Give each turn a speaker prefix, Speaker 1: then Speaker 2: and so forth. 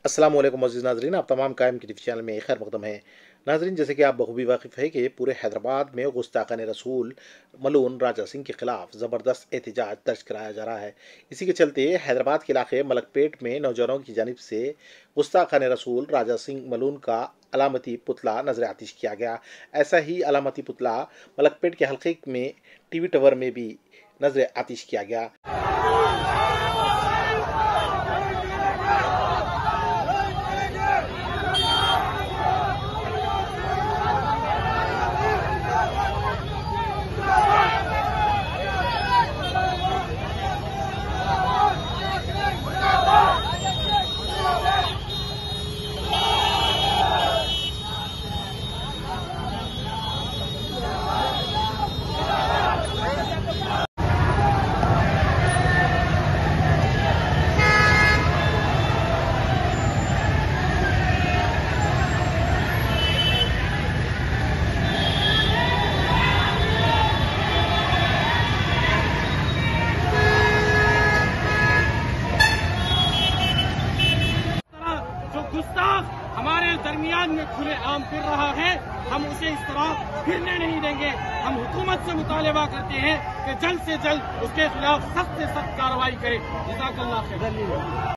Speaker 1: अस्सलाम वालेकुम अज़ीज़ नाज़रीन, आप तमाम कायम की टीवी चैनल में खैर मकदम है। नाज़रीन, जैसे कि आप बखूबी वाकिफ़ है कि पूरे हैदराबाद में गुस्ताखान रसूल मलून राजा सिंह के ख़िलाफ़ ज़बरदस्त एहतजाज दर्ज कराया जा रहा है। इसी के चलते हैदराबाद के इलाके मलकपेट में नौजवानों की जानिब से गुस्ताखान रसूल राजा सिंह मलून का अलामती पुतला नजर आतिश किया गया। ऐसा ही अलामती पुतला मलकपेट के हल्के में टीवी टावर में भी नजर आतिश किया गया।
Speaker 2: गुस्ताख हमारे दरमियान में खुले आम फिर रहा है, हम उसे इस तरह फिरने नहीं देंगे। हम हुकूमत से मुतालबा करते हैं कि जल्द से जल्द उसके खिलाफ सख्त से सख्त कार्रवाई करे। जज़ाकल्लाह खैर।